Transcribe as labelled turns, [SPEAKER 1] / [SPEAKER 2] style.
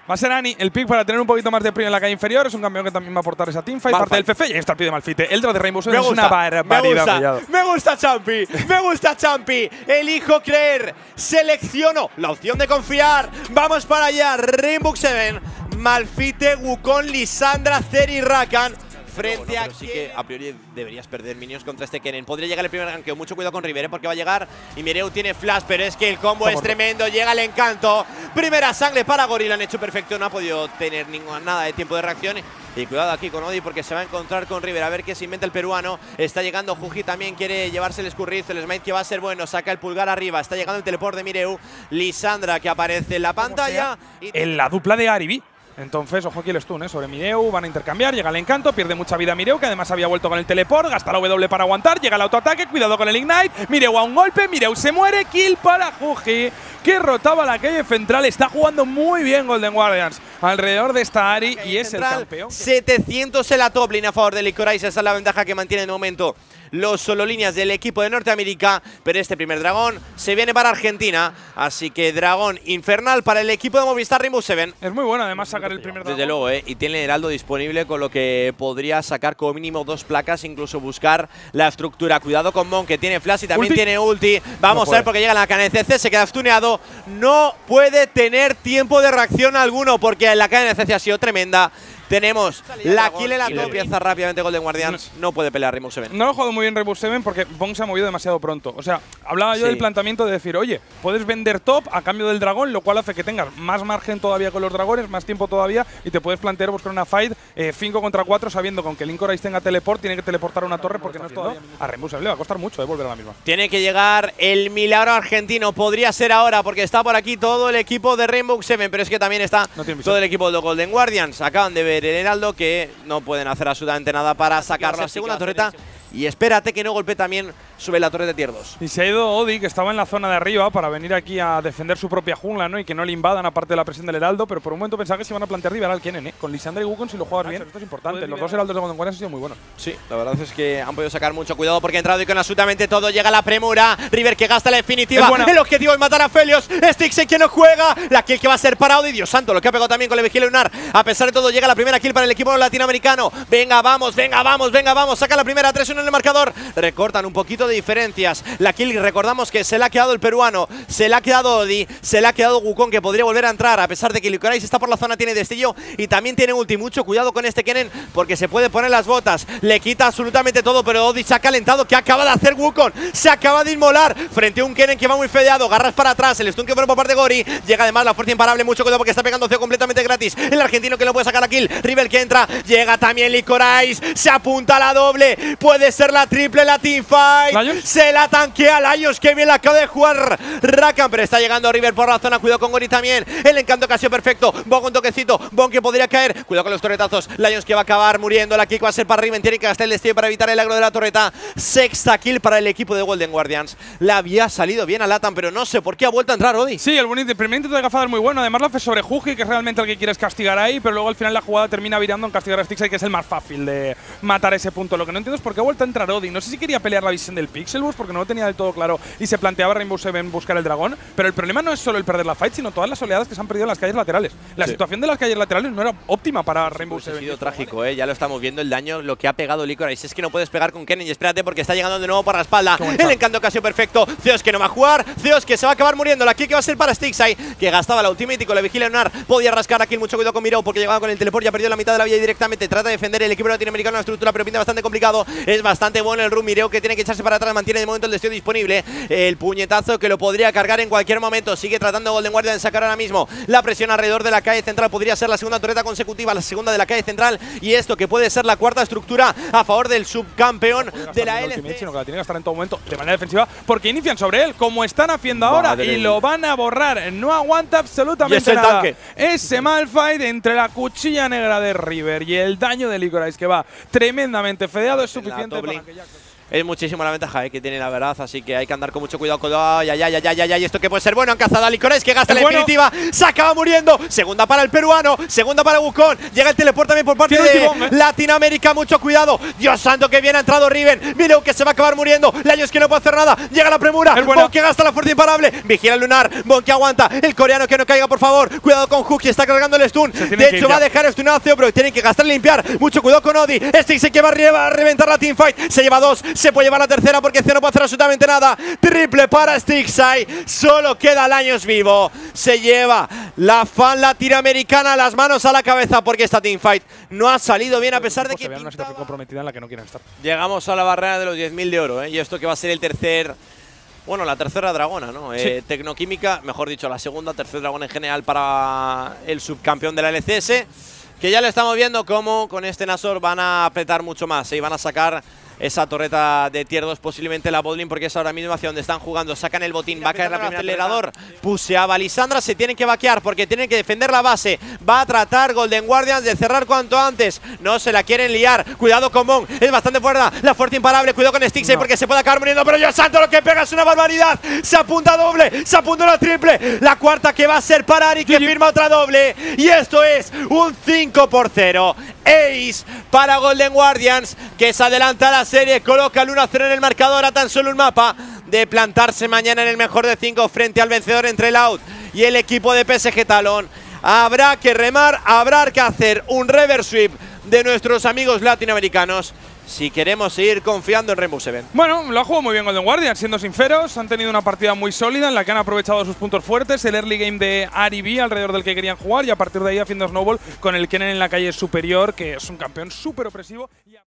[SPEAKER 1] Va a ser Ani el pick para tener un poquito más de brillo en la calle inferior. Es un campeón que también va a aportar esa teamfight. Parte del FF y ahí está el pie de Malphite. El draft de Rainbow Seven es una barbaridad.
[SPEAKER 2] Me gusta Champi. Me gusta Champi. Elijo creer. Selecciono la opción de confiar. Vamos para allá. Rainbow Seven. Malphite, Wukong, Lissandra, Zeri y Rakan. Frente a sí que a priori deberías perder minions contra este Kennen. Podría llegar el primer ganqueo. Mucho cuidado con River, porque va a llegar. Y Mireu tiene flash, pero es que el combo es tremendo. Llega el encanto. Primera sangre para Gori. Lo han hecho perfecto. No ha podido tener nada de tiempo de reacción. Y cuidado aquí con Odi, porque se va a encontrar con River. A ver qué se inventa el peruano. Está llegando Juji también. Quiere llevarse el escurrizo. El smite que va a ser bueno. Saca el pulgar arriba. Está llegando el teleport de Mireu. Lissandra que aparece en la pantalla.
[SPEAKER 1] En la dupla de Aribi. Entonces, ojo aquí el stun, sobre Mireu, van a intercambiar, llega el encanto, pierde mucha vida Mireu, que además había vuelto con el teleport, gasta la W para aguantar, llega el autoataque, cuidado con el ignite, Mireu a un golpe, Mireu se muere, kill para Juji, que rotaba la calle central, está jugando muy bien Golden Guardians alrededor de esta Ari y es el campeón.
[SPEAKER 2] 700 en la top lane a favor de Licorice, esa es la ventaja que mantiene de momento los solo líneas del equipo de Norteamérica, pero este primer dragón se viene para Argentina, así que dragón infernal para el equipo de Movistar Rainbow Seven.
[SPEAKER 1] Es muy bueno además sacar el primer dragón.
[SPEAKER 2] Desde luego, y tiene el heraldo disponible, con lo que podría sacar como mínimo 2 placas, incluso buscar la estructura. Cuidado con Mon, que tiene flash y también tiene ulti. Vamos a ver, porque llega la KNCC, se queda stuneado, no puede tener tiempo de reacción alguno, porque la KNCC ha sido tremenda. Tenemos la kill en la top. Empieza rápidamente Golden Guardians. No puede pelear Rainbow Seven.
[SPEAKER 1] No lo ha jugado muy bien Rainbow Seven porque Bong se ha movido demasiado pronto. O sea, hablaba yo del planteamiento de decir, oye, puedes vender top a cambio del dragón, lo cual hace que tengas más margen todavía con los dragones, más tiempo todavía, y te puedes plantear buscar una fight 5 contra 4, sabiendo que aunque Licorice tenga teleport, tiene que teleportar una torre porque no es todavía. A Rainbow Seven le va a costar mucho volver a la misma.
[SPEAKER 2] Tiene que llegar el milagro argentino. Podría ser ahora, porque está por aquí todo el equipo de Rainbow Seven, pero es que también está todo el equipo de los Golden Guardians. Acaban de ver el heraldo, que no pueden hacer absolutamente nada para sacarlo. La segunda torreta. Y espérate que no golpee también sobre la torre de tier 2.
[SPEAKER 1] Y se ha ido Odi, que estaba en la zona de arriba, para venir aquí a defender su propia jungla, ¿no? Y que no le invadan, aparte de la presión del heraldo. Pero por un momento pensaba que se iban a plantear liberar al Kennen, Con Lissandra y Wukong, si lo juegas bien. Esto es importante. Los dos heraldos de Golden Guardians han sido muy buenos.
[SPEAKER 2] Sí, la verdad es que han podido sacar mucho cuidado, porque ha entrado y con absolutamente todo. Llega la premura. River que gasta la definitiva. El objetivo es matar a Felios. Stixxay que no juega. La kill que va a ser para Odi. Dios santo, lo que ha pegado también con la vigilia lunar. A pesar de todo, llega la primera kill para el equipo latinoamericano. Venga, vamos, venga, vamos, venga, vamos. Saca la primera 3-1 en el marcador. Recortan un poquito de diferencias. La kill, recordamos que se la ha quedado el peruano, se la ha quedado Odi, se la ha quedado Wukong, que podría volver a entrar, a pesar de que Licorice está por la zona, tiene destello y también tiene ulti. Mucho cuidado con este Kennen, porque se puede poner las botas. Le quita absolutamente todo, pero Odi se ha calentado. ¿Qué acaba de hacer Wukong? Se acaba de inmolar frente a un Kennen que va muy fedeado. Garras para atrás, el stun que pone por parte de Gori. Llega además la fuerza imparable. Mucho cuidado porque está pegando CEO completamente gratis. El argentino que no puede sacar la kill. River que entra. Llega también Licorice. Se apunta a la doble. Puede ser la triple, la teamfight. Se la tanquea Lions. Que bien la acaba de jugar Rakan, pero está llegando River por la zona. Cuidado con Gori también. El encanto que ha sido perfecto. Bon con toquecito. Bon que podría caer. Cuidado con los torretazos. Lions que va a acabar muriendo. La kick va a ser para Riven. Tiene que gastar el destello para evitar el agro de la torreta. Sexta kill para el equipo de Golden Guardians. Le había salido bien a Latam, pero no sé por qué ha vuelto a entrar Odi.
[SPEAKER 1] Sí, el primer intento de gafada es muy bueno. Además lo hace sobre Juji, que es realmente el que quieres castigar ahí, pero luego al final la jugada termina virando en castigar a Stixxay, que es el más fácil de matar ese punto. Lo que no entiendo es por qué ha vuelto a entrar Odi. No sé si quería pelear la visión del Pixelbus, porque no lo tenía del todo claro y se planteaba Rainbow Seven buscar el dragón. Pero el problema no es solo el perder la fight, sino todas las oleadas que se han perdido en las calles laterales. La situación de las calles laterales no era óptima para Rainbow Seven.
[SPEAKER 2] Ha sido trágico, ya lo estamos viendo, el daño, lo que ha pegado Licorice. Es que no puedes pegar con Kennen, y espérate porque está llegando de nuevo por la espalda. El encanto que ha sido perfecto. Zeus que no va a jugar, Zeus que se va a acabar muriendo. La kill que va a ser para Stixxay, que gastaba la ultimate y con la vigilia lunar podía rascar aquí. Mucho cuidado con Mireu, porque llegaba con el teleport y ha perdido la mitad de la vida directamente. Trata de defender el equipo latinoamericano en la estructura, pero pinta bastante complicado. Es bastante bueno el room. Mireu que tiene que echarse para atrás, mantiene de momento el destello disponible. El puñetazo que lo podría cargar en cualquier momento. Sigue tratando Golden Guardian de sacar ahora mismo la presión alrededor de la calle central. Podría ser la segunda torreta consecutiva, la segunda de la calle central, y esto que puede ser la cuarta estructura a favor del subcampeón de la LC.
[SPEAKER 1] Sino que la tiene que estar en todo momento de manera defensiva, porque inician sobre él como están haciendo ahora y lo van a borrar. No aguanta absolutamente nada. Ese malfight entre la cuchilla negra de River y el daño de Licorice, que va tremendamente fedeado, es suficiente para que ya…
[SPEAKER 2] Es muchísimo la ventaja que tiene, la verdad, así que hay que andar con mucho cuidado. Ay, esto que puede ser bueno. Han cazado a Licores, que gasta la definitiva. Se acaba muriendo. Segunda para el peruano, segunda para Wukong. Llega el teleport también por parte de Latinoamérica. Mucho cuidado. Dios santo, que bien ha entrado Riven. Mireu, que se va a acabar muriendo. Laios, que no puede hacer nada. Llega la premura. Bon, que gasta la fuerza imparable. Vigila el lunar. Bon, que aguanta. El coreano, que no caiga, por favor. Cuidado con Hook, que está cargando el stun. De hecho, va a dejar stun a Theo, pero tienen que gastar y limpiar. Mucho cuidado con Odi. Stixxay, que va a reventar la teamfight. Se lleva 2. Se puede llevar la tercera porque Theo no puede hacer absolutamente nada. Triple para Stixxay. Solo queda Laios vivo. Se lleva la fan latinoamericana las manos a la cabeza porque esta teamfight no ha salido bien a pesar de que
[SPEAKER 1] una situación comprometida en la que no quieren estar.
[SPEAKER 2] Llegamos a la barrera de los 10.000 de oro, y esto que va a ser el tercer… Bueno, la tercera dragona, ¿no? Sí. Tecnoquímica, mejor dicho, la segunda, tercer dragón en general para el subcampeón de la LCS. Que ya lo estamos viendo como con este Nashor van a apretar mucho más, y van a sacar esa torreta de tier 2, posiblemente la botlane, porque es ahora mismo hacia donde están jugando. Sacan el botín, va a caer la primera acelerador. Puseaba Lisandra, se tienen que vaquear porque tienen que defender la base. Va a tratar Golden Guardians de cerrar cuanto antes. No se la quieren liar. Cuidado con Mon, es bastante fuerte. La fuerte imparable, cuidado con Stixxay porque se puede acabar muriendo. Pero Dios santo, lo que pega es una barbaridad. Se apunta doble, se apunta una triple. La cuarta que va a ser para Ari, que firma otra doble. Y esto es un 5-0. Ace para Golden Guardians, que se adelanta a la serie, coloca el 1-0 en el marcador a tan solo un mapa de plantarse mañana en el mejor de 5 frente al vencedor entre Loud y el equipo de PSG Talon. Habrá que remar, habrá que hacer un reverse sweep de nuestros amigos latinoamericanos si queremos seguir confiando en Rainbow Seven.
[SPEAKER 1] Bueno, lo ha jugado muy bien Golden Guardians, siendo sinceros. Han tenido una partida muy sólida en la que han aprovechado sus puntos fuertes. El early game de Ari B, alrededor del que querían jugar, y a partir de ahí haciendo snowball con el Kennen en la calle superior, que es un campeón súper opresivo.